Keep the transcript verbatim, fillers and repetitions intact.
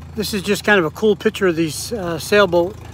This is just kind of a cool picture of these uh, sailboat